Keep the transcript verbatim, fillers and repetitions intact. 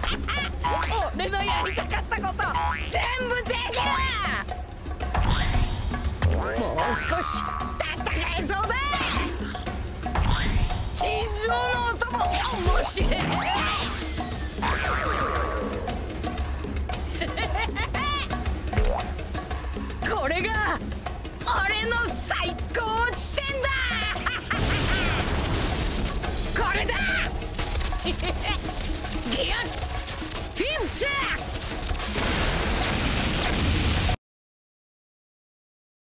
俺のやりたかったこと全部できる。もう少し戦えそうだ。心臓の音も面白い。これが俺の最高地点だ。これだ。ギュッフィフス